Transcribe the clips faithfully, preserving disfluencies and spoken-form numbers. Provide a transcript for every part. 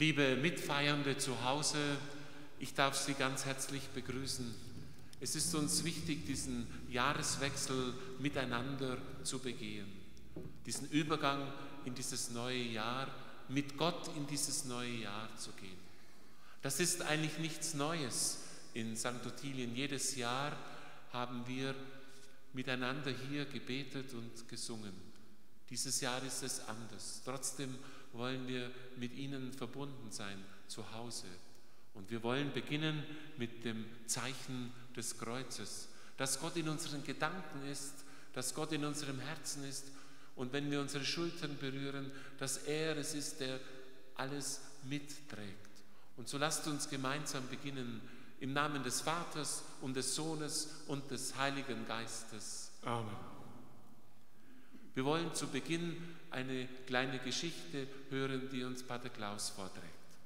Liebe Mitfeiernde zu Hause, ich darf Sie ganz herzlich begrüßen. Es ist uns wichtig, diesen Jahreswechsel miteinander zu begehen, diesen Übergang in dieses neue Jahr, mit Gott in dieses neue Jahr zu gehen. Das ist eigentlich nichts Neues in Sankt Ottilien. Jedes Jahr haben wir miteinander hier gebetet und gesungen. Dieses Jahr ist es anders. Trotzdem wollen wir mit Ihnen verbunden sein zu Hause. Und wir wollen beginnen mit dem Zeichen des Kreuzes, dass Gott in unseren Gedanken ist, dass Gott in unserem Herzen ist und wenn wir unsere Schultern berühren, dass er es ist, der alles mitträgt. Und so lasst uns gemeinsam beginnen im Namen des Vaters und des Sohnes und des Heiligen Geistes. Amen. Wir wollen zu Beginn eine kleine Geschichte hören, die uns Pater Klaus vorträgt.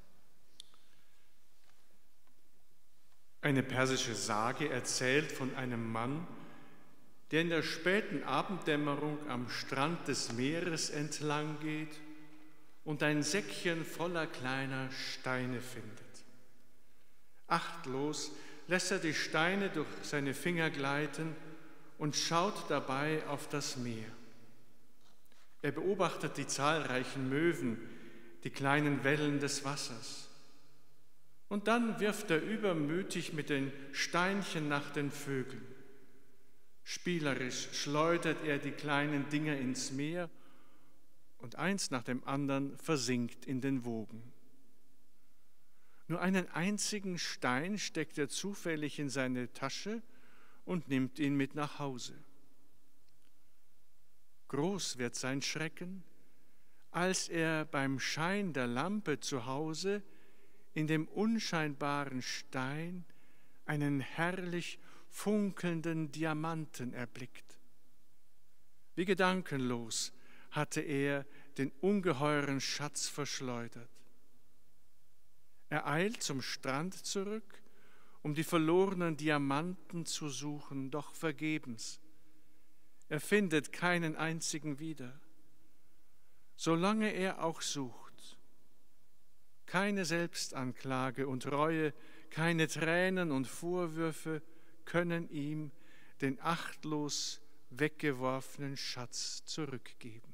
Eine persische Sage erzählt von einem Mann, der in der späten Abenddämmerung am Strand des Meeres entlang geht und ein Säckchen voller kleiner Steine findet. Achtlos lässt er die Steine durch seine Finger gleiten und schaut dabei auf das Meer. Er beobachtet die zahlreichen Möwen, die kleinen Wellen des Wassers. Und dann wirft er übermütig mit den Steinchen nach den Vögeln. Spielerisch schleudert er die kleinen Dinger ins Meer und eins nach dem anderen versinkt in den Wogen. Nur einen einzigen Stein steckt er zufällig in seine Tasche und nimmt ihn mit nach Hause. Groß wird sein Schrecken, als er beim Schein der Lampe zu Hause in dem unscheinbaren Stein einen herrlich funkelnden Diamanten erblickt. Wie gedankenlos hatte er den ungeheuren Schatz verschleudert. Er eilt zum Strand zurück, um die verlorenen Diamanten zu suchen, doch vergebens. Er findet keinen einzigen wieder, solange er auch sucht. Keine Selbstanklage und Reue, keine Tränen und Vorwürfe können ihm den achtlos weggeworfenen Schatz zurückgeben.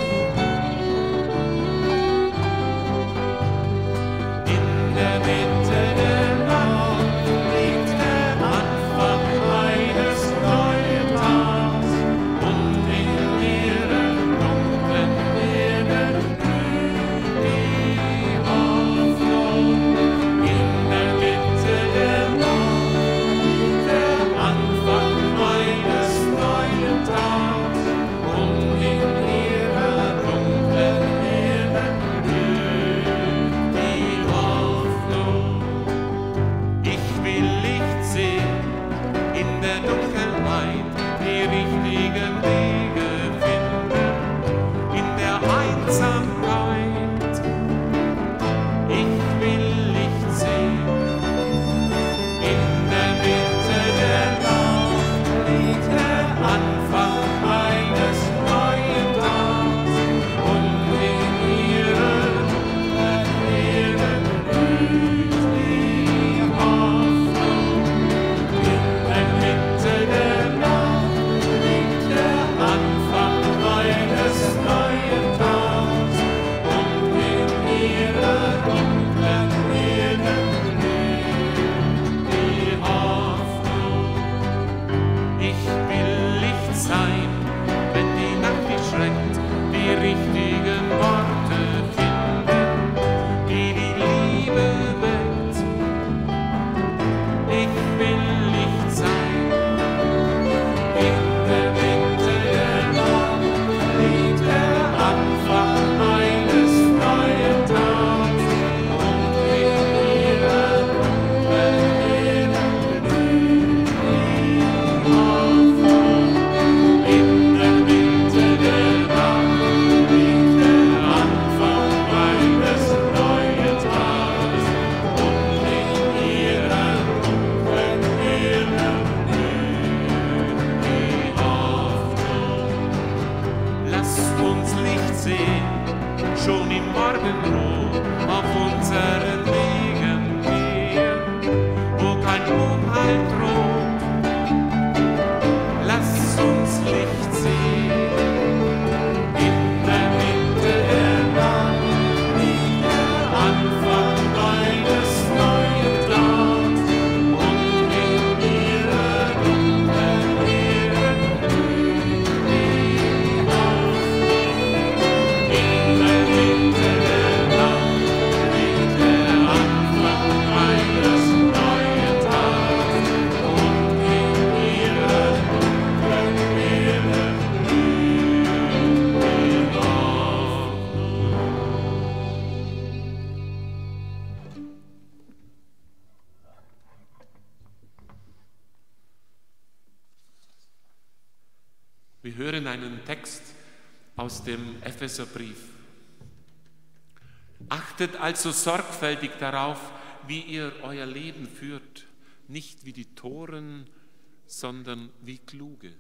In der Mitte hören einen Text aus dem Epheserbrief. Achtet also sorgfältig darauf, wie ihr euer Leben führt, nicht wie die Toren, sondern wie Kluge.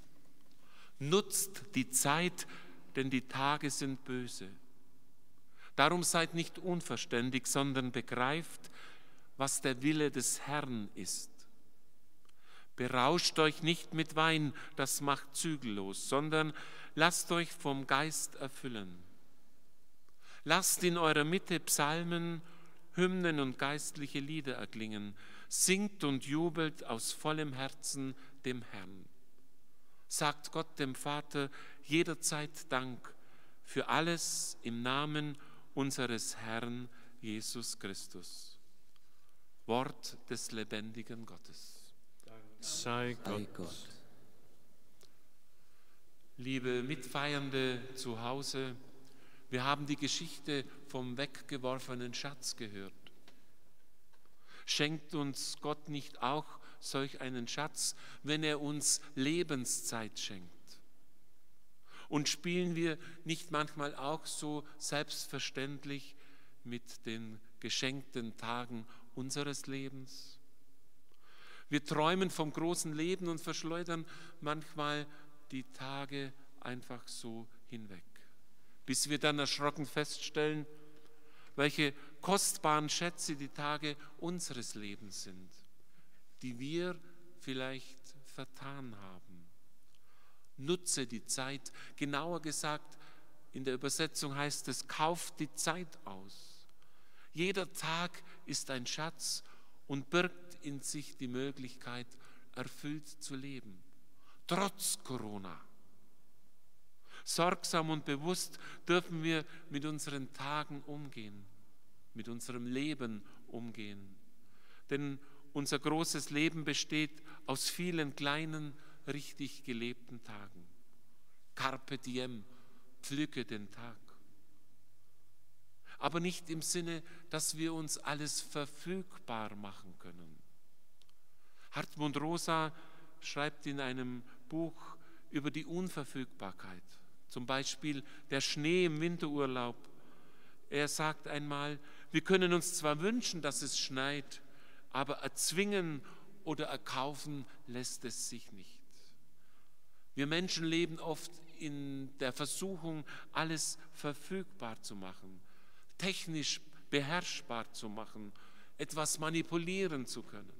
Nutzt die Zeit, denn die Tage sind böse. Darum seid nicht unverständig, sondern begreift, was der Wille des Herrn ist. Berauscht euch nicht mit Wein, das macht zügellos, sondern lasst euch vom Geist erfüllen. Lasst in eurer Mitte Psalmen, Hymnen und geistliche Lieder erklingen. Singt und jubelt aus vollem Herzen dem Herrn. Sagt Gott dem Vater jederzeit Dank für alles im Namen unseres Herrn Jesus Christus. Wort des lebendigen Gottes. Sei Gott. Liebe Mitfeiernde zu Hause, wir haben die Geschichte vom weggeworfenen Schatz gehört. Schenkt uns Gott nicht auch solch einen Schatz, wenn er uns Lebenszeit schenkt? Und spielen wir nicht manchmal auch so selbstverständlich mit den geschenkten Tagen unseres Lebens? Wir träumen vom großen Leben und verschleudern manchmal die Tage einfach so hinweg, bis wir dann erschrocken feststellen, welche kostbaren Schätze die Tage unseres Lebens sind, die wir vielleicht vertan haben. Nutze die Zeit, genauer gesagt, in der Übersetzung heißt es, kauft die Zeit aus. Jeder Tag ist ein Schatz und birgt in sich die Möglichkeit, erfüllt zu leben, trotz Corona. Sorgsam und bewusst dürfen wir mit unseren Tagen umgehen, mit unserem Leben umgehen. Denn unser großes Leben besteht aus vielen kleinen, richtig gelebten Tagen. Carpe diem, pflücke den Tag. Aber nicht im Sinne, dass wir uns alles verfügbar machen können. Hartmut Rosa schreibt in einem Buch über die Unverfügbarkeit. Zum Beispiel der Schnee im Winterurlaub. Er sagt einmal, wir können uns zwar wünschen, dass es schneit, aber erzwingen oder erkaufen lässt es sich nicht. Wir Menschen leben oft in der Versuchung, alles verfügbar zu machen, technisch beherrschbar zu machen, etwas manipulieren zu können.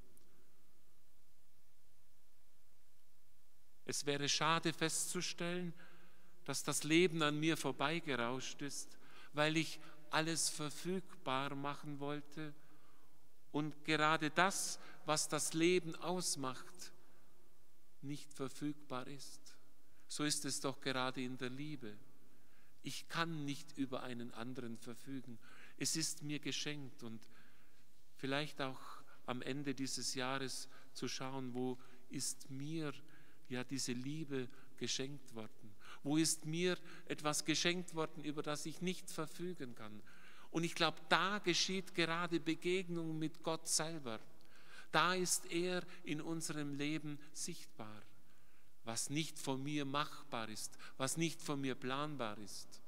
Es wäre schade festzustellen, dass das Leben an mir vorbeigerauscht ist, weil ich alles verfügbar machen wollte und gerade das, was das Leben ausmacht, nicht verfügbar ist. So ist es doch gerade in der Liebe. Ich kann nicht über einen anderen verfügen. Es ist mir geschenkt und vielleicht auch am Ende dieses Jahres zu schauen, wo ist mir ja diese Liebe geschenkt worden? Wo ist mir etwas geschenkt worden, über das ich nicht verfügen kann? Und ich glaube, da geschieht gerade Begegnung mit Gott selber. Da ist er in unserem Leben sichtbar, was nicht von mir machbar ist, was nicht von mir planbar ist.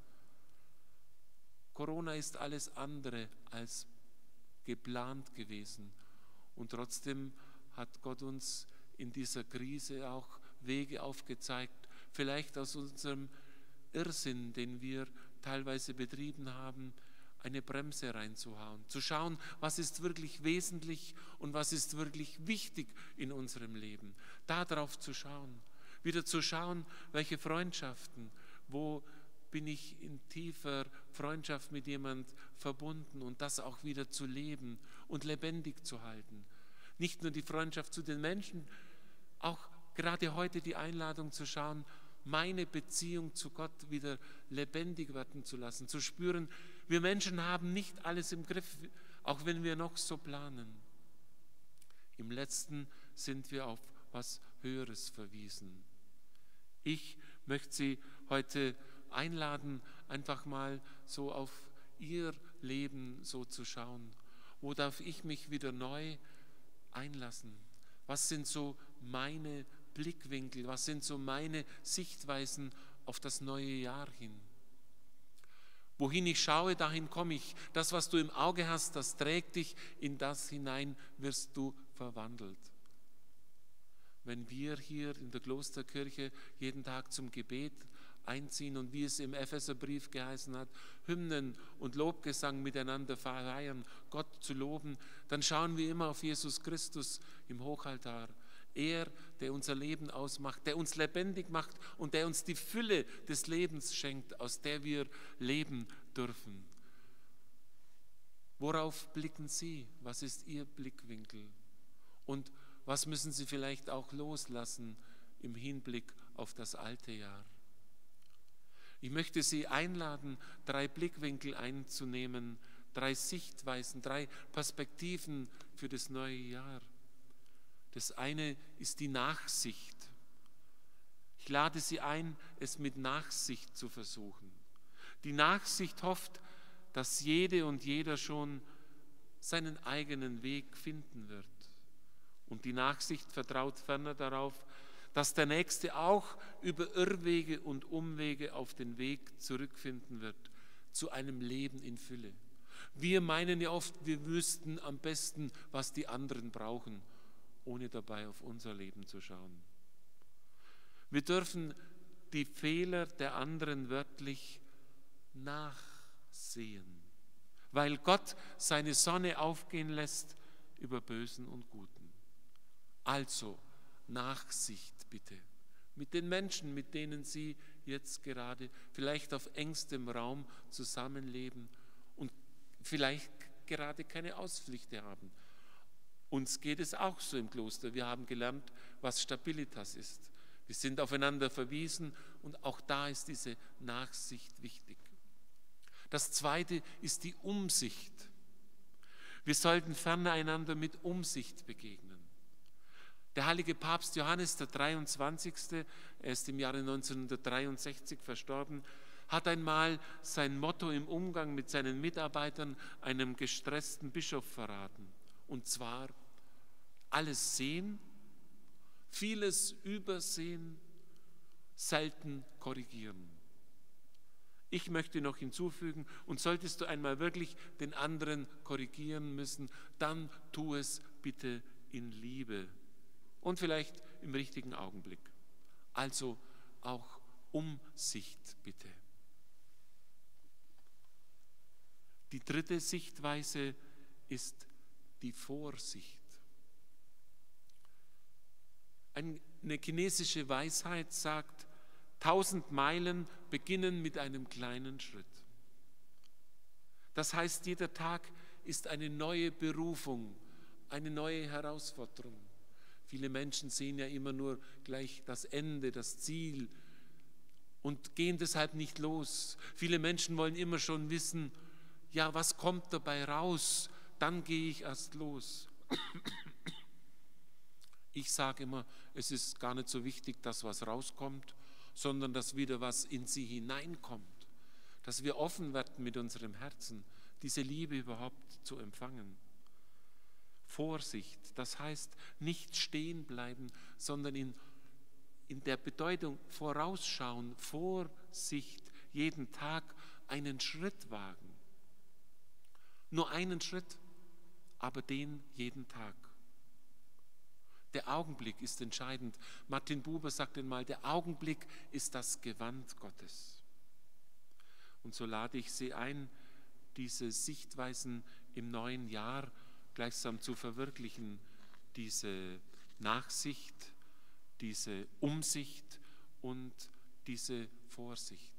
Corona ist alles andere als geplant gewesen. Und trotzdem hat Gott uns in dieser Krise auch Wege aufgezeigt, vielleicht aus unserem Irrsinn, den wir teilweise betrieben haben, eine Bremse reinzuhauen, zu schauen, was ist wirklich wesentlich und was ist wirklich wichtig in unserem Leben. Darauf zu schauen, wieder zu schauen, welche Freundschaften, wo bin ich in tiefer Freundschaft mit jemand verbunden und das auch wieder zu leben und lebendig zu halten. Nicht nur die Freundschaft zu den Menschen, auch gerade heute die Einladung zu schauen, meine Beziehung zu Gott wieder lebendig werden zu lassen, zu spüren, wir Menschen haben nicht alles im Griff, auch wenn wir noch so planen. Im Letzten sind wir auf was Höheres verwiesen. Ich möchte Sie heute einladen, einfach mal so auf Ihr Leben so zu schauen. Wo darf ich mich wieder neu einlassen? Was sind so meine Blickwinkel? Was sind so meine Sichtweisen auf das neue Jahr hin? Wohin ich schaue, dahin komme ich. Das, was du im Auge hast, das trägt dich. In das hinein wirst du verwandelt. Wenn wir hier in der Klosterkirche jeden Tag zum Gebet einziehen und wie es im Epheserbrief geheißen hat, Hymnen und Lobgesang miteinander feiern, Gott zu loben, dann schauen wir immer auf Jesus Christus im Hochaltar. Er, der unser Leben ausmacht, der uns lebendig macht und der uns die Fülle des Lebens schenkt, aus der wir leben dürfen. Worauf blicken Sie? Was ist Ihr Blickwinkel? Und was müssen Sie vielleicht auch loslassen im Hinblick auf das alte Jahr? Ich möchte Sie einladen, drei Blickwinkel einzunehmen, drei Sichtweisen, drei Perspektiven für das neue Jahr. Das eine ist die Nachsicht. Ich lade Sie ein, es mit Nachsicht zu versuchen. Die Nachsicht hofft, dass jede und jeder schon seinen eigenen Weg finden wird. Und die Nachsicht vertraut ferner darauf, dass der Nächste auch über Irrwege und Umwege auf den Weg zurückfinden wird zu einem Leben in Fülle. Wir meinen ja oft, wir wüssten am besten, was die anderen brauchen, ohne dabei auf unser Leben zu schauen. Wir dürfen die Fehler der anderen wörtlich nachsehen, weil Gott seine Sonne aufgehen lässt über Bösen und Guten. Also Nachsicht bitte mit den Menschen, mit denen Sie jetzt gerade vielleicht auf engstem Raum zusammenleben und vielleicht gerade keine Ausflüchte haben. Uns geht es auch so im Kloster. Wir haben gelernt, was Stabilitas ist. Wir sind aufeinander verwiesen und auch da ist diese Nachsicht wichtig. Das Zweite ist die Umsicht. Wir sollten ferner einander mit Umsicht begegnen. Der heilige Papst Johannes der dreiundzwanzigste, er ist im Jahre neunzehnhundertdreiundsechzig verstorben, hat einmal sein Motto im Umgang mit seinen Mitarbeitern einem gestressten Bischof verraten. Und zwar alles sehen, vieles übersehen, selten korrigieren. Ich möchte noch hinzufügen, und solltest du einmal wirklich den anderen korrigieren müssen, dann tu es bitte in Liebe. Und vielleicht im richtigen Augenblick. Also auch Umsicht bitte. Die dritte Sichtweise ist die Vorsicht. Eine chinesische Weisheit sagt, tausend Meilen beginnen mit einem kleinen Schritt. Das heißt, jeder Tag ist eine neue Berufung, eine neue Herausforderung. Viele Menschen sehen ja immer nur gleich das Ende, das Ziel und gehen deshalb nicht los. Viele Menschen wollen immer schon wissen, ja, was kommt dabei raus? Dann gehe ich erst los. Ich sage immer, es ist gar nicht so wichtig, dass was rauskommt, sondern dass wieder was in sie hineinkommt. Dass wir offen werden mit unserem Herzen, diese Liebe überhaupt zu empfangen. Vorsicht, das heißt nicht stehen bleiben, sondern in, in der Bedeutung vorausschauen, Vorsicht, jeden Tag einen Schritt wagen. Nur einen Schritt, aber den jeden Tag. Der Augenblick ist entscheidend. Martin Buber sagt einmal, der Augenblick ist das Gewand Gottes. Und so lade ich Sie ein, diese Sichtweisen im neuen Jahr gleichsam zu verwirklichen, diese Nachsicht, diese Umsicht und diese Vorsicht.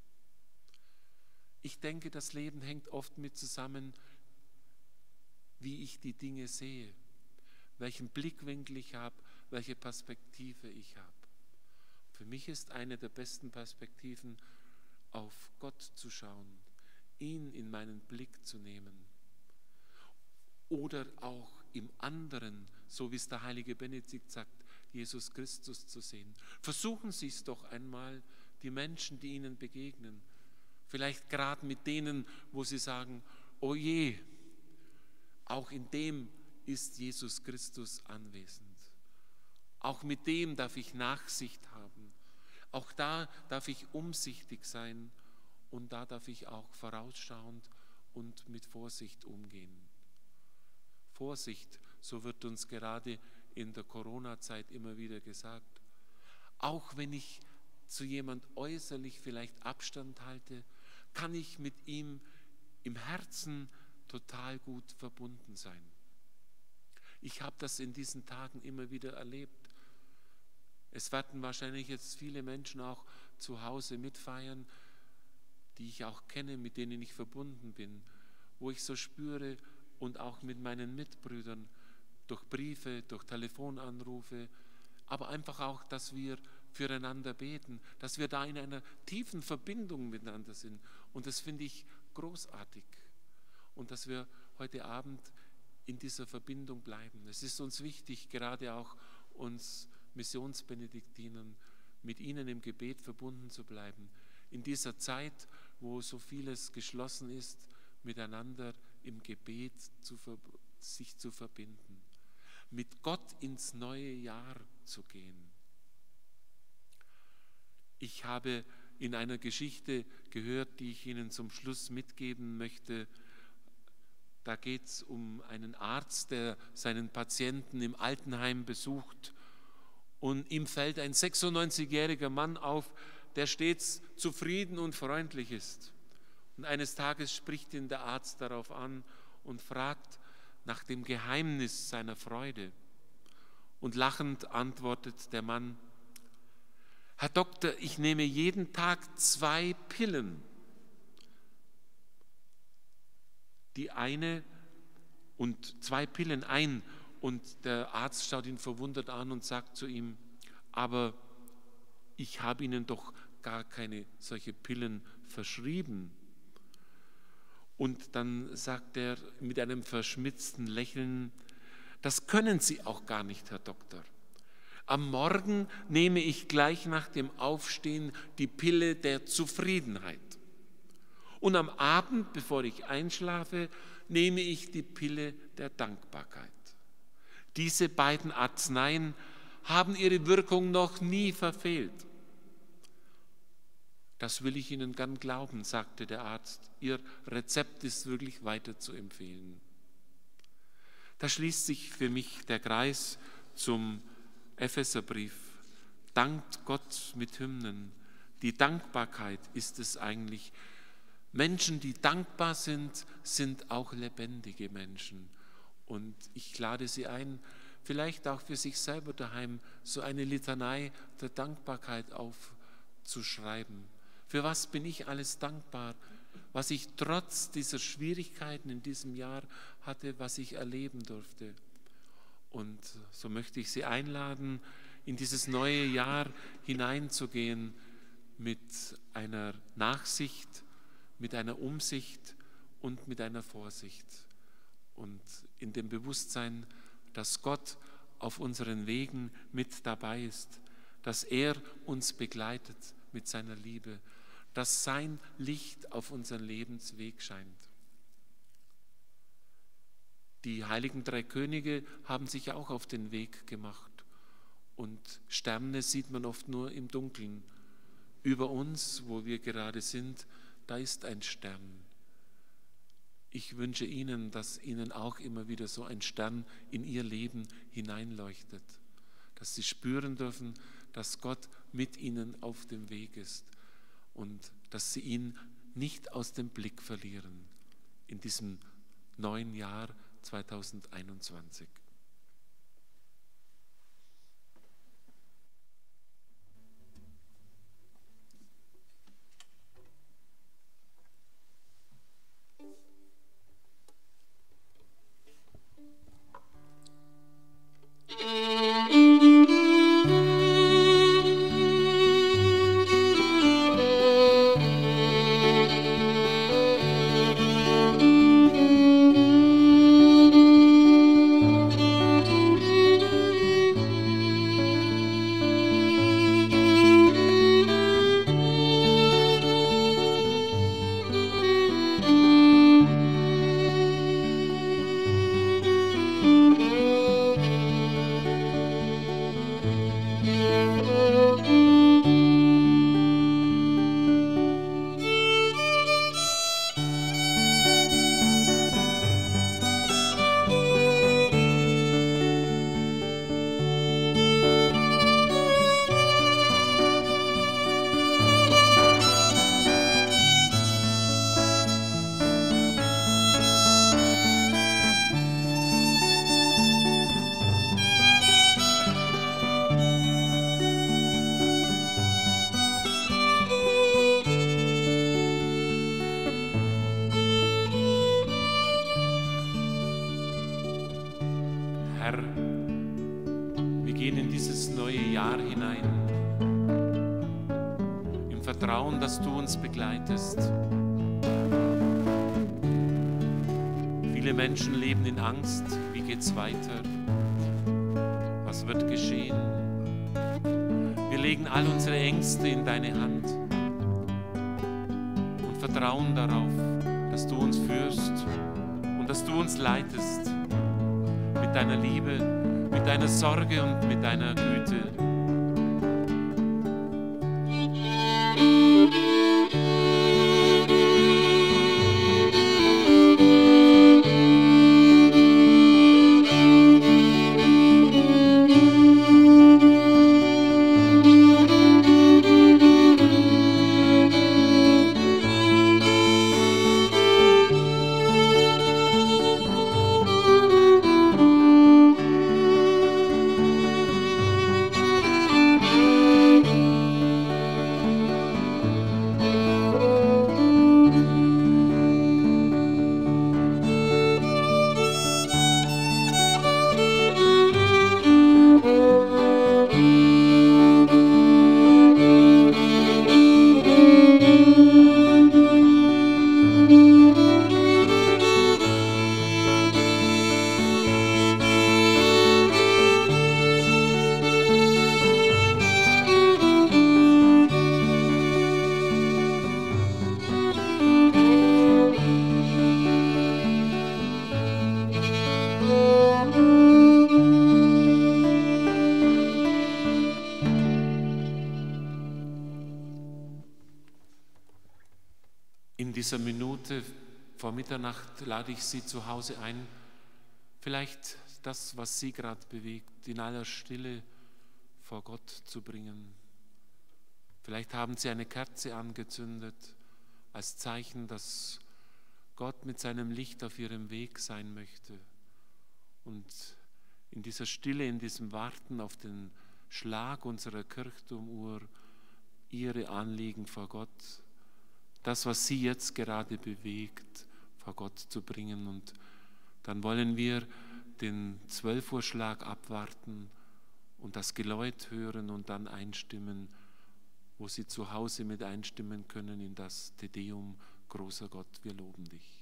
Ich denke, das Leben hängt oft mit zusammen, wie ich die Dinge sehe, welchen Blickwinkel ich habe, welche Perspektive ich habe. Für mich ist eine der besten Perspektiven, auf Gott zu schauen, ihn in meinen Blick zu nehmen. Oder auch im anderen, so wie es der heilige Benedikt sagt, Jesus Christus zu sehen. Versuchen Sie es doch einmal, die Menschen, die Ihnen begegnen. Vielleicht gerade mit denen, wo Sie sagen, oh je, auch in dem ist Jesus Christus anwesend. Auch mit dem darf ich Nachsicht haben. Auch da darf ich umsichtig sein und da darf ich auch vorausschauend und mit Vorsicht umgehen. Vorsicht, so wird uns gerade in der Corona-Zeit immer wieder gesagt. Auch wenn ich zu jemand äußerlich vielleicht Abstand halte, kann ich mit ihm im Herzen total gut verbunden sein. Ich habe das in diesen Tagen immer wieder erlebt. Es werden wahrscheinlich jetzt viele Menschen auch zu Hause mitfeiern, die ich auch kenne, mit denen ich verbunden bin, wo ich so spüre und auch mit meinen Mitbrüdern durch Briefe, durch Telefonanrufe, aber einfach auch, dass wir füreinander beten, dass wir da in einer tiefen Verbindung miteinander sind. Und das finde ich großartig. Und dass wir heute Abend in dieser Verbindung bleiben. Es ist uns wichtig, gerade auch uns Missionsbenediktinern, mit ihnen im Gebet verbunden zu bleiben. In dieser Zeit, wo so vieles geschlossen ist, miteinander im Gebet zu, sich zu verbinden. Mit Gott ins neue Jahr zu gehen. Ich habe in einer Geschichte gehört, die ich Ihnen zum Schluss mitgeben möchte. Da geht es um einen Arzt, der seinen Patienten im Altenheim besucht und ihm fällt ein sechsundneunzigjähriger Mann auf, der stets zufrieden und freundlich ist. Und eines Tages spricht ihn der Arzt darauf an und fragt nach dem Geheimnis seiner Freude. Und lachend antwortet der Mann: Herr Doktor, ich nehme jeden Tag zwei Pillen. Die eine und zwei Pillen ein. Und der Arzt schaut ihn verwundert an und sagt zu ihm: Aber ich habe Ihnen doch gar keine solche Pillen verschrieben. Und dann sagt er mit einem verschmitzten Lächeln: Das können Sie auch gar nicht, Herr Doktor. Am Morgen nehme ich gleich nach dem Aufstehen die Pille der Zufriedenheit. Und am Abend, bevor ich einschlafe, nehme ich die Pille der Dankbarkeit. Diese beiden Arzneien haben ihre Wirkung noch nie verfehlt. Das will ich Ihnen gern glauben, sagte der Arzt. Ihr Rezept ist wirklich weiter zu empfehlen. Da schließt sich für mich der Kreis zum Epheserbrief. Dankt Gott mit Hymnen. Die Dankbarkeit ist es eigentlich. Menschen, die dankbar sind, sind auch lebendige Menschen. Und ich lade Sie ein, vielleicht auch für sich selber daheim so eine Litanei der Dankbarkeit aufzuschreiben. Für was bin ich alles dankbar, was ich trotz dieser Schwierigkeiten in diesem Jahr hatte, was ich erleben durfte. Und so möchte ich Sie einladen, in dieses neue Jahr hineinzugehen mit einer Nachsicht, mit einer Umsicht und mit einer Vorsicht. Und in dem Bewusstsein, dass Gott auf unseren Wegen mit dabei ist, dass er uns begleitet mit seiner Liebe, dass sein Licht auf unseren Lebensweg scheint. Die heiligen drei Könige haben sich auch auf den Weg gemacht und Sterne sieht man oft nur im Dunkeln. Über uns, wo wir gerade sind, da ist ein Stern. Ich wünsche Ihnen, dass Ihnen auch immer wieder so ein Stern in Ihr Leben hineinleuchtet, dass Sie spüren dürfen, dass Gott mit Ihnen auf dem Weg ist und dass Sie ihn nicht aus dem Blick verlieren in diesem neuen Jahr zweitausendeinundzwanzig. Herr, wir gehen in dieses neue Jahr hinein, im Vertrauen, dass du uns begleitest. Viele Menschen leben in Angst. Wie geht's weiter? Was wird geschehen? Wir legen all unsere Ängste in deine Hand und vertrauen darauf, dass du uns führst und dass du uns leitest mit deiner Liebe, mit deiner Sorge und mit deiner Güte. In dieser Minute vor Mitternacht lade ich Sie zu Hause ein, vielleicht das, was Sie gerade bewegt, in aller Stille vor Gott zu bringen. Vielleicht haben Sie eine Kerze angezündet, als Zeichen, dass Gott mit seinem Licht auf Ihrem Weg sein möchte. Und in dieser Stille, in diesem Warten auf den Schlag unserer Kirchturmuhr, Ihre Anliegen vor Gott, das, was Sie jetzt gerade bewegt, vor Gott zu bringen. Und dann wollen wir den zwölf Uhr Schlag abwarten und das Geläut hören und dann einstimmen, wo Sie zu Hause mit einstimmen können in das Te Deum, großer Gott, wir loben dich.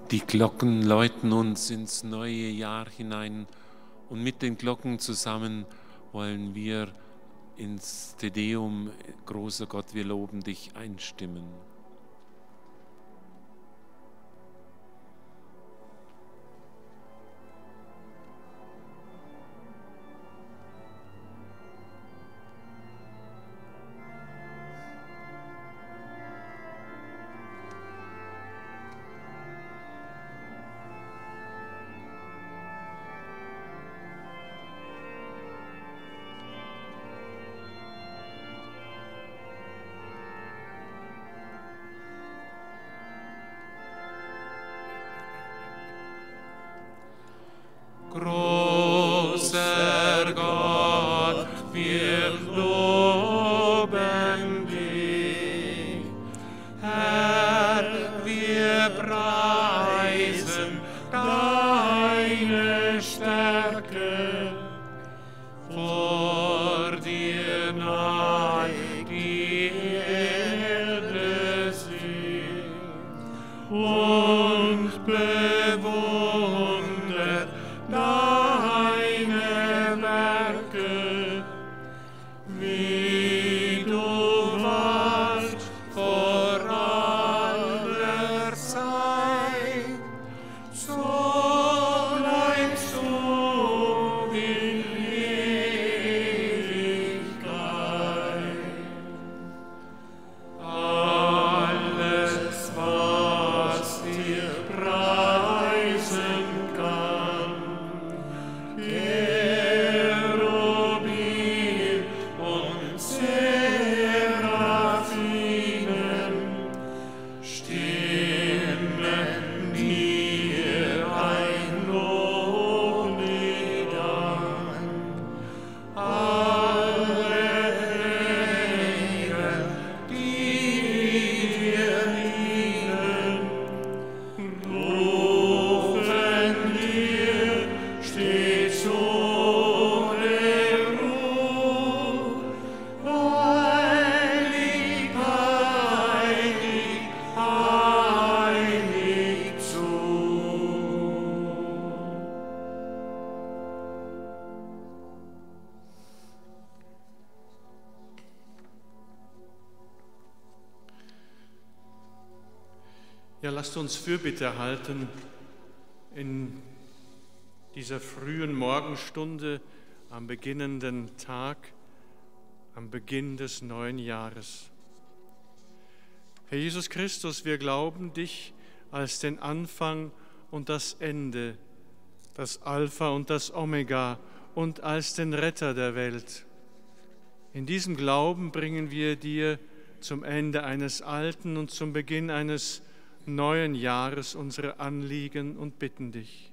Die Glocken läuten uns ins neue Jahr hinein und mit den Glocken zusammen wollen wir ins Te Deum, großer Gott, wir loben dich, einstimmen. Großer Gott, wir loben dich. Herr, wir preisen deine Stärke. Vor dir neigt die Erde sich und bewundert deine Werke, wie du warst vor aller Zeit, so bleibst du in Ewigkeit. Alles, was dir preisen kann, Cherubim und Seraphinen stimmen dir ein Loblied an. Alle Engel, die dir dienen, rufen dir stets ohne Ruhe, heilig, heilig, heilig zu. Ja, lasst uns Fürbitte halten in dieser frühen Morgenstunde am beginnenden Tag, am Beginn des neuen Jahres. Herr Jesus Christus, wir glauben dich als den Anfang und das Ende, das Alpha und das Omega und als den Retter der Welt. In diesem Glauben bringen wir dir zum Ende eines alten und zum Beginn eines neuen Jahres unsere Anliegen und bitten dich.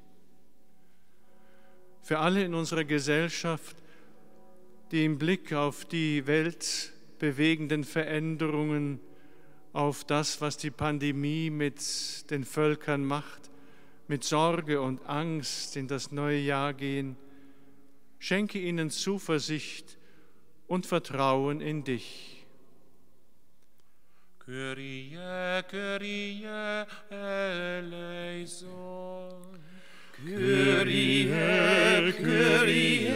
Für alle in unserer Gesellschaft, die im Blick auf die weltbewegenden Veränderungen, auf das, was die Pandemie mit den Völkern macht, mit Sorge und Angst in das neue Jahr gehen, schenke ihnen Zuversicht und Vertrauen in dich. Kyrie, Kyrie, eleison. Kyrie, Kyrie,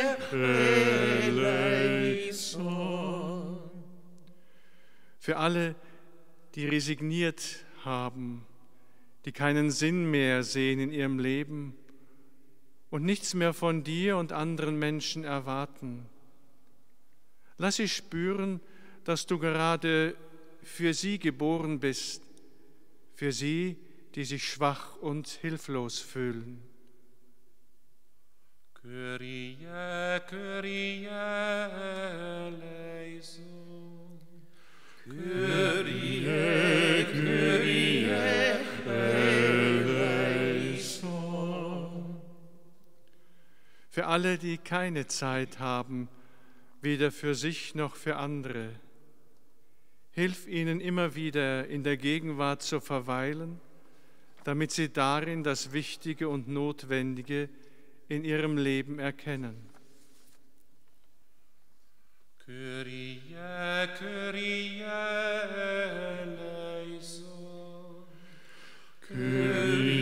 eleison. Für alle, die resigniert haben, die keinen Sinn mehr sehen in ihrem Leben und nichts mehr von dir und anderen Menschen erwarten. Lass sie spüren, dass du gerade für sie geboren bist, für sie, die sich schwach und hilflos fühlen. Kyrie, Kyrie, eleison. Kyrie, Kyrie, eleison. Für alle, die keine Zeit haben, weder für sich noch für andere, hilf ihnen immer wieder in der Gegenwart zu verweilen, damit sie darin das Wichtige und Notwendige in ihrem Leben erkennen. Kyrie, Kyrie, eleison. Kyrie,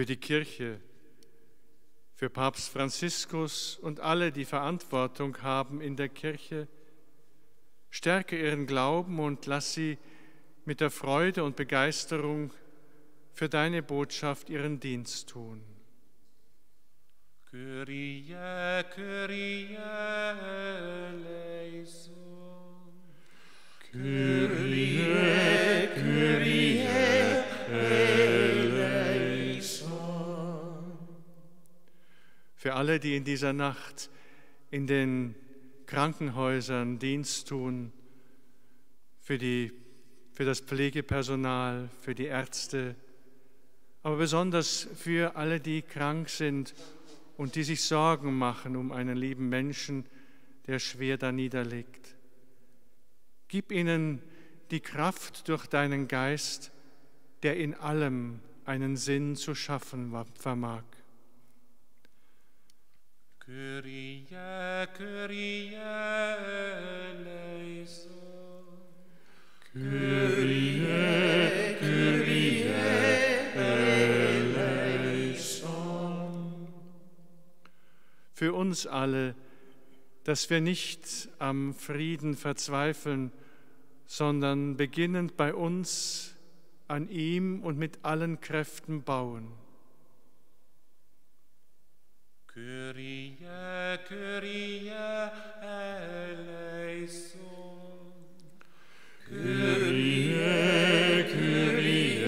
die Kirche, für Papst Franziskus und alle, die Verantwortung haben in der Kirche. Stärke ihren Glauben und lass sie mit der Freude und Begeisterung für deine Botschaft ihren Dienst tun. Kyrie, Kyrie eleison. Kyrie, Kyrie eleison. Für alle, die in dieser Nacht in den Krankenhäusern Dienst tun, für, die, für das Pflegepersonal, für die Ärzte, aber besonders für alle, die krank sind und die sich Sorgen machen um einen lieben Menschen, der schwer da niederliegt. Gib ihnen die Kraft durch deinen Geist, der in allem einen Sinn zu schaffen vermag. Kyrie, Kyrie eleison. Kyrie, Kyrie eleison. Für uns alle, dass wir nicht am Frieden verzweifeln, sondern beginnend bei uns an ihm und mit allen Kräften bauen. Kyrie, Kyrie eleison. Kyrie, Kyrie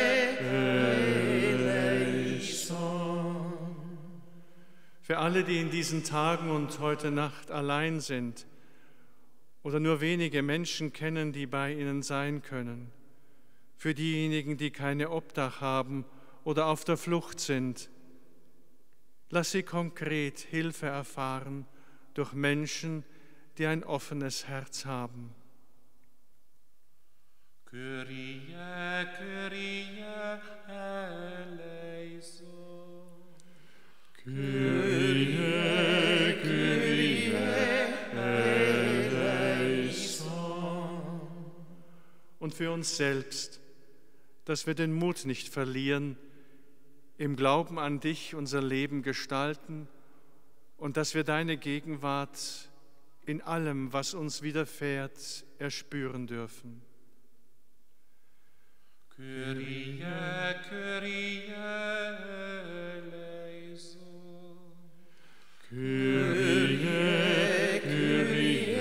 eleison. Für alle, die in diesen Tagen und heute Nacht allein sind oder nur wenige Menschen kennen, die bei ihnen sein können. Für diejenigen, die keine Obdach haben oder auf der Flucht sind. Lass sie konkret Hilfe erfahren durch Menschen, die ein offenes Herz haben. Kyrie, Kyrie eleison. Kyrie, Kyrie eleison. Und für uns selbst, dass wir den Mut nicht verlieren, im Glauben an dich unser Leben gestalten und dass wir deine Gegenwart in allem, was uns widerfährt, erspüren dürfen. Kyrie, Kyrie eleison. Kyrie, Kyrie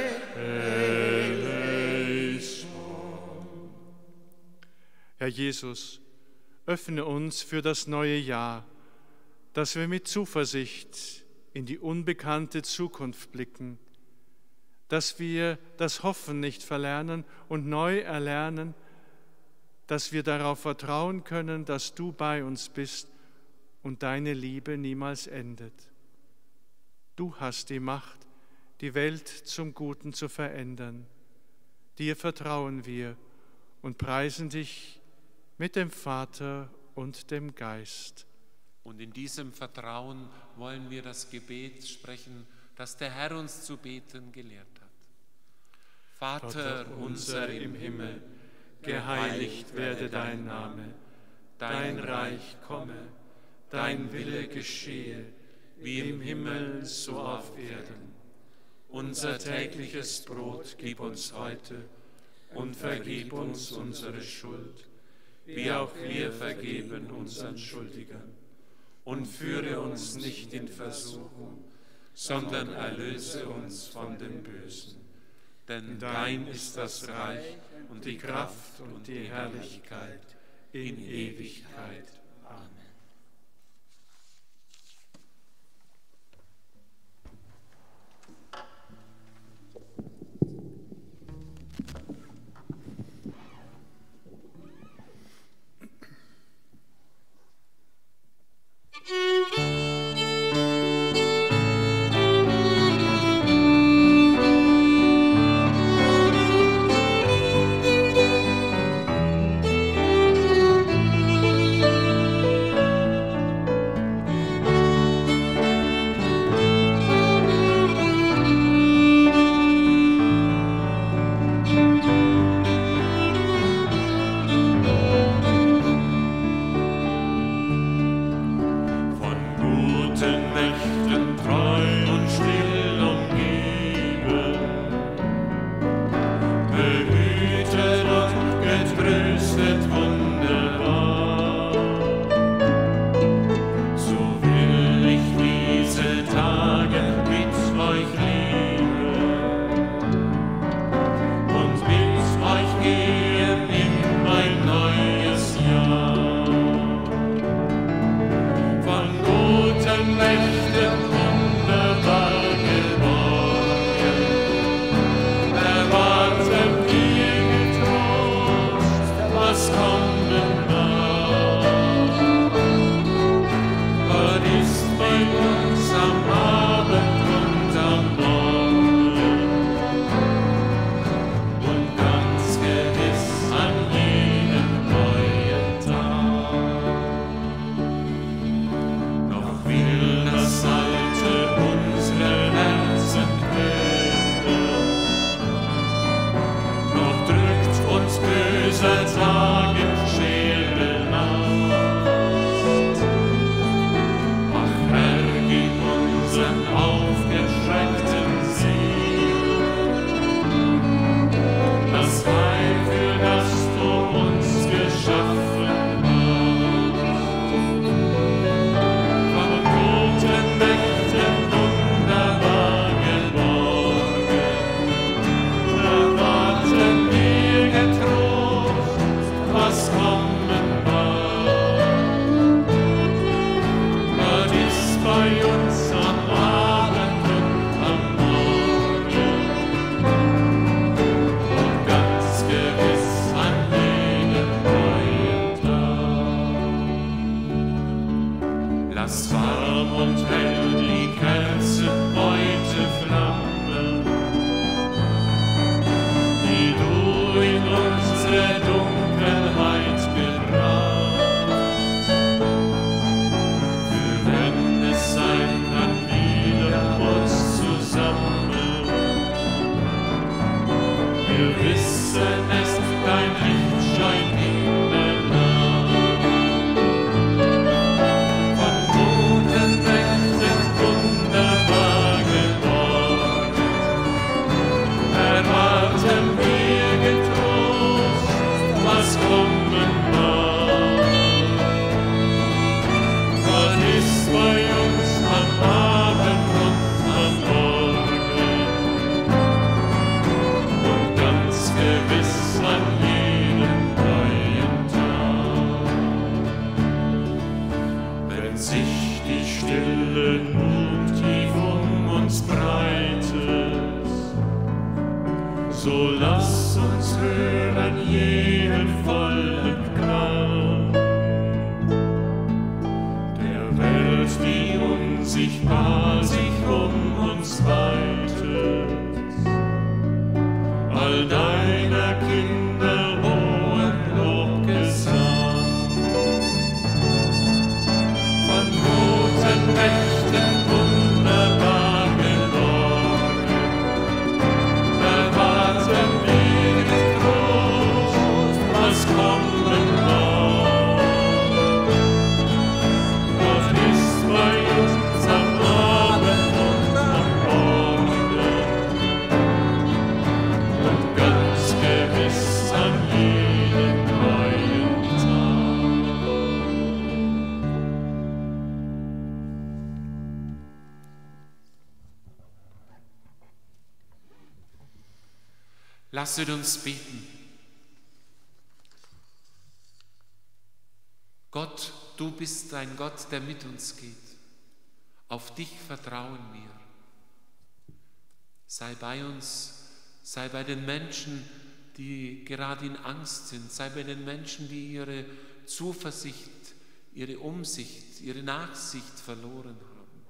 eleison. Herr Jesus, öffne uns für das neue Jahr, dass wir mit Zuversicht in die unbekannte Zukunft blicken, dass wir das Hoffen nicht verlernen und neu erlernen, dass wir darauf vertrauen können, dass du bei uns bist und deine Liebe niemals endet. Du hast die Macht, die Welt zum Guten zu verändern. Dir vertrauen wir und preisen dich mit dem Vater und dem Geist. Und in diesem Vertrauen wollen wir das Gebet sprechen, das der Herr uns zu beten gelehrt hat. Vater unser im Himmel, geheiligt werde dein Name, dein Reich komme, dein Wille geschehe, wie im Himmel so auf Erden. Unser tägliches Brot gib uns heute und vergib uns unsere Schuld, wie auch wir vergeben unseren Schuldigern. Und führe uns nicht in Versuchung, sondern erlöse uns von dem Bösen. Denn dein ist das Reich und die Kraft und die Herrlichkeit in Ewigkeit. Amen. Thank Tage mit euch leben und mit euch gehen in ein neues Jahr. Von guten Nächten wunderbar geborgen, erwarten wir getrost, was kommen mag. Gott ist bei uns am Abend und am Morgen und ganz gewiss an jedem neuen Tag. Noch will das Alte unsere Herzen quälen, noch drückt uns böser Tage Scherenlast. Ach Herr, gib unseren aufgeschreckten Seelen das Heil, für das du uns geschaffen hast. Von guten Nächten wunderbar geborgen, erwarten wir getrost, was kommen mag. Gott ist bei uns am Abend und am Morgen und ganz gewiss an jedem neuen Tag. Lass warm und hell die Kerze heute flammen, die du in unsere Dunkelheit gebracht. Für wenn es sein kann, wieder uns zusammen. Wir wissen es, dein Licht scheint in der Nacht. Von guten Nächten wunderbar geborgen, erwarten wir getrost, was kommen mag. Gott ist bei uns am Abend und am Morgen und ganz gewiss an jedem neuen Tag. Wenn sich die Stille nun tief um uns breitet, so lass uns hören jeden vollen Klang der Welt, die unsichtbar sich um uns weitet, all deiner Kinder hohen Lobgesang. Von guten Nächten wunderbar geborgen, erwarten wir getrost, was kommen mag. Gott ist bei uns am Abend und am Morgen und ganz gewiss an jedem neuen Tag. Lasset uns beten. Gott, du bist ein Gott, der mit uns geht. Auf dich vertrauen wir. Sei bei uns, sei bei den Menschen, die gerade in Angst sind, sei bei den Menschen, die ihre Zuversicht, ihre Umsicht, ihre Nachsicht verloren haben.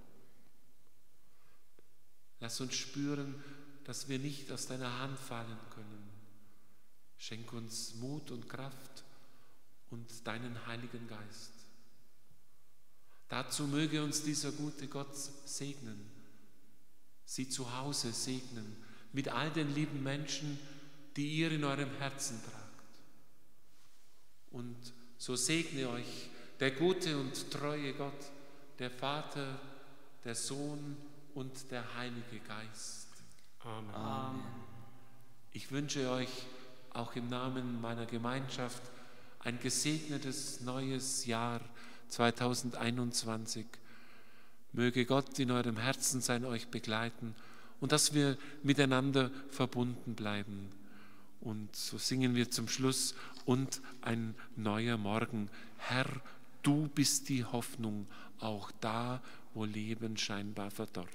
Lass uns spüren, dass wir nicht aus deiner Hand fallen können. Schenk uns Mut und Kraft und deinen Heiligen Geist. Dazu möge uns dieser gute Gott segnen, sie zu Hause segnen, mit all den lieben Menschen, die ihr in eurem Herzen tragt. Und so segne euch der gute und treue Gott, der Vater, der Sohn und der Heilige Geist. Amen. Amen. Ich wünsche euch auch im Namen meiner Gemeinschaft ein gesegnetes neues Jahr zweitausendeinundzwanzig. Möge Gott in eurem Herzen sein, euch begleiten und dass wir miteinander verbunden bleiben. Und so singen wir zum Schluss: und ein neuer Morgen. Herr, du bist die Hoffnung, auch da, wo Leben scheinbar verdorrt.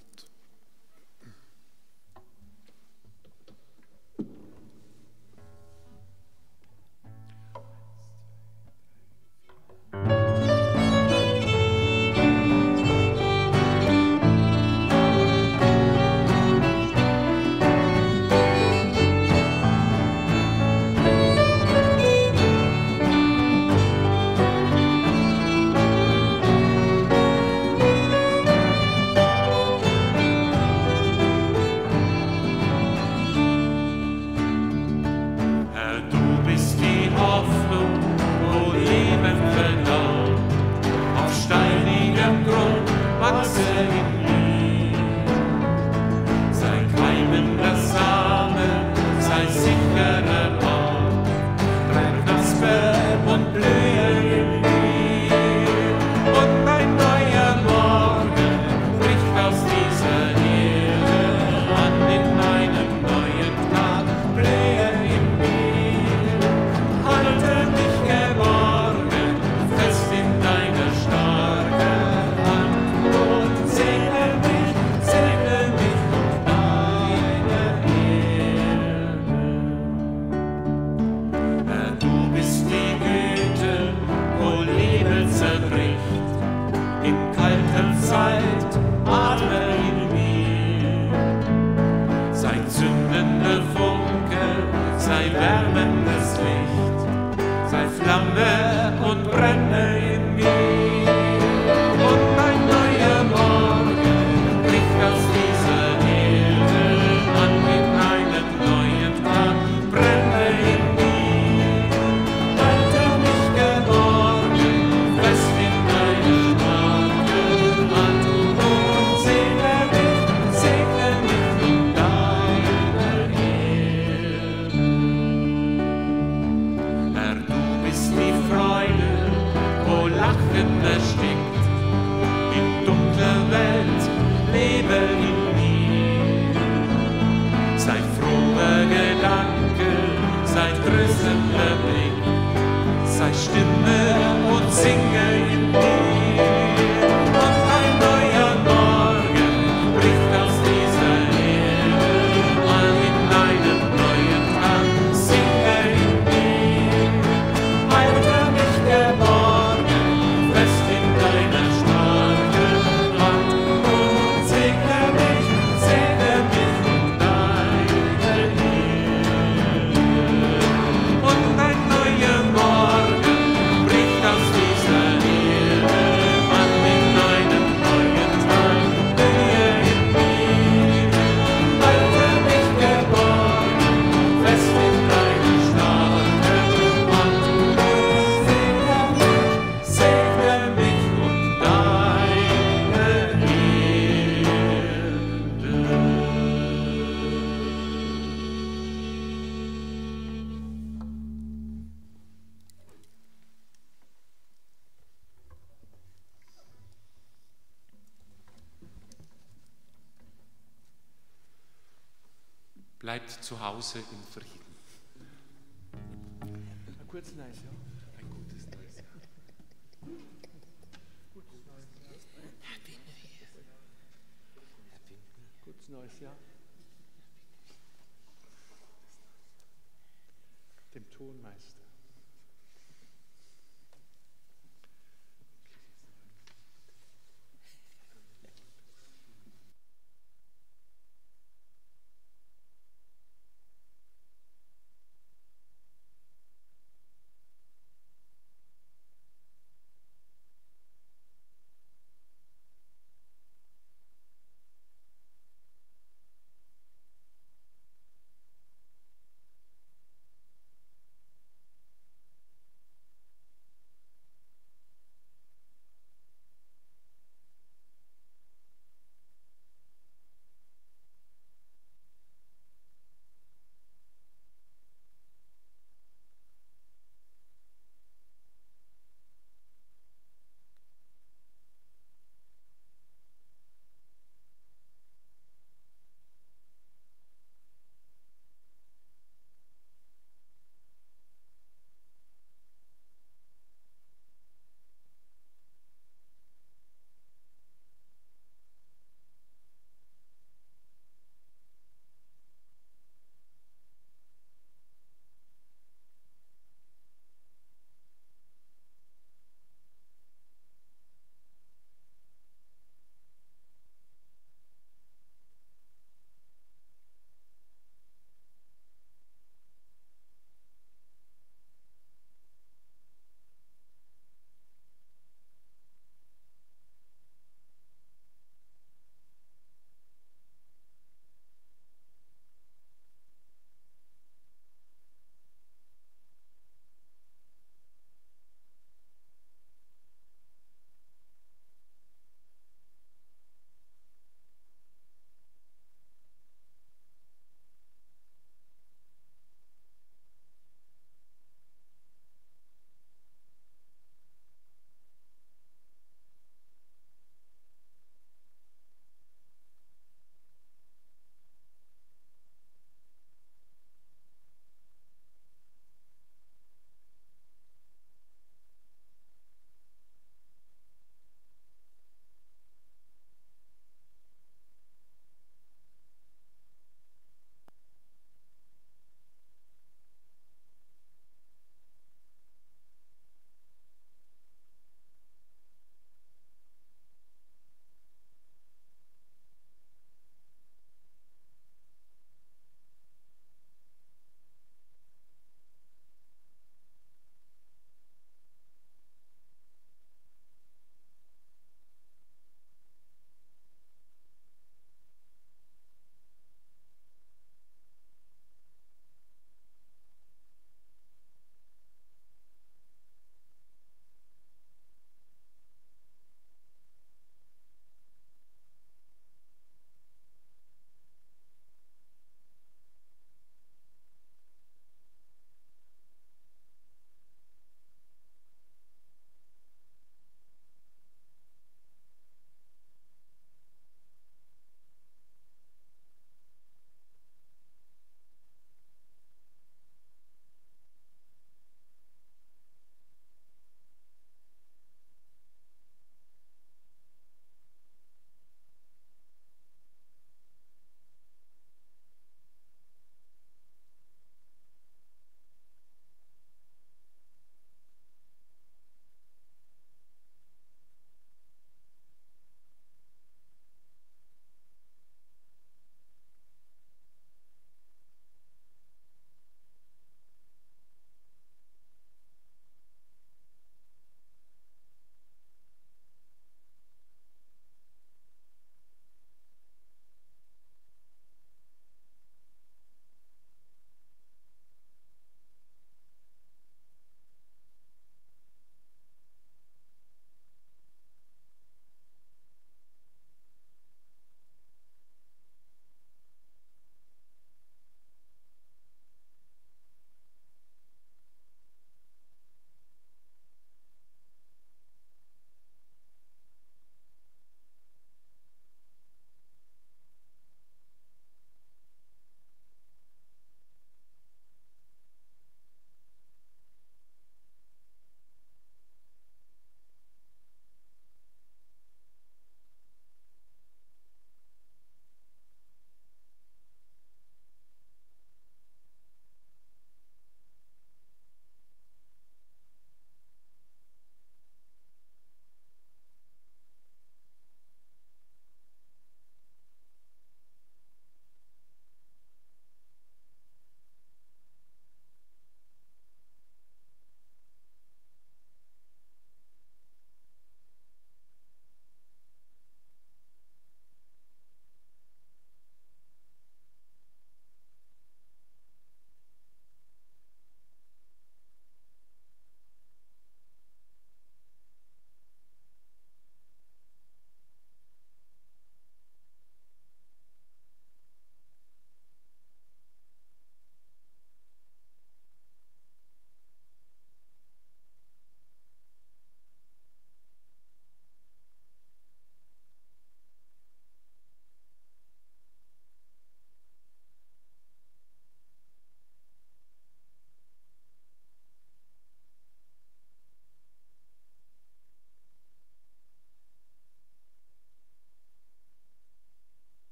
Bleibt zu Hause in Frieden. Ein kurzes neues Jahr. Ein gutes neues Jahr. Happy New Year. Gutes neues Jahr. Dem Tonmeister.